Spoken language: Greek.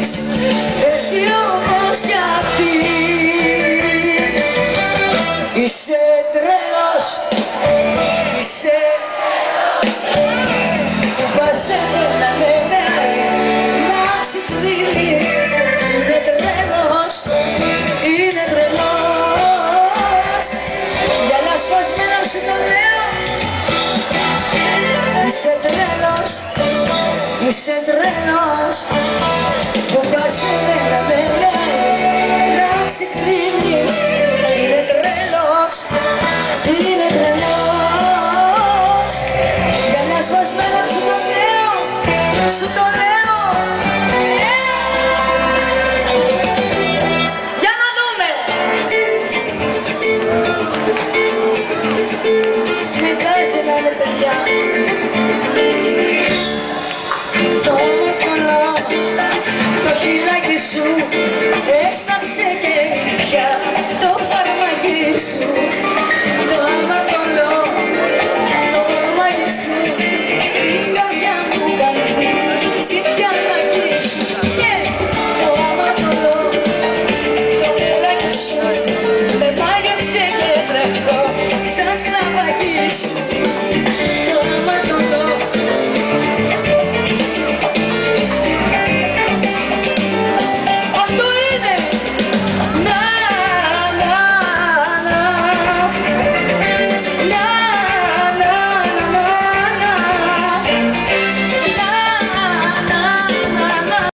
θέλεις, εσύ όμως κι αυτή. Είσαι τρελός, είσαι που πας έτρελα με μένα να συγκρίνεις. Είναι τρελός, είναι τρελός, γυαλιά σπασμένα σου το λέω. Είσαι τρελός, είσαι τρελός, που πας έτρελα με μένα να συγκρίνεις. Είναι τρελός, είναι τρελός, γυαλιά σπασμένα σου το λέω, σου το λέω.